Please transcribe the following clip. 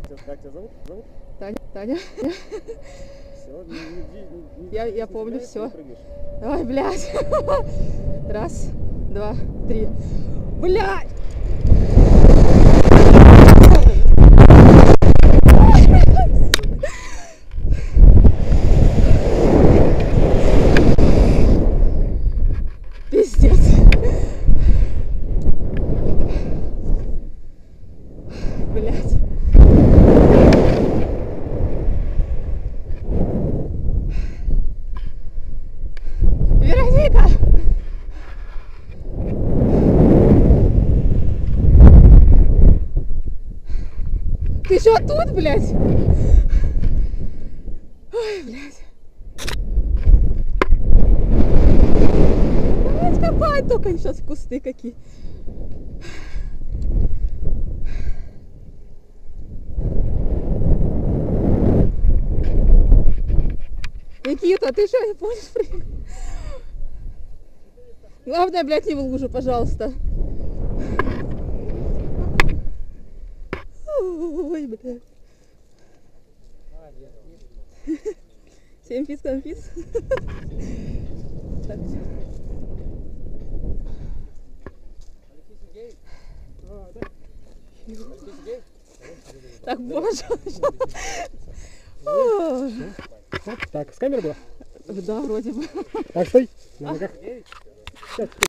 Как тебя зовут? Таня. Все, Я помню все. Ой, блядь. Раз, два, три. Блядь! Пиздец. Блядь. Вероника! Ты что тут, блядь? Ой, блядь. Блядь, копать только сейчас кусты какие. Никита, ты что, не будешь прыгать? Главное, блядь, не в лужу, пожалуйста. Ой, блядь. 7 пиц конфиз. Так, боже. Так, с камеры была? Да, вроде бы. Так, стой. На ногах. Сейчас.